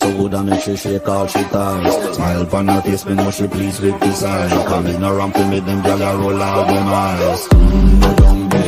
So good I make she shake all she ties. Smile upon her face, me know she pleased with this eye. Come ignorant to me, them gyal a roll out them eyes. Go down,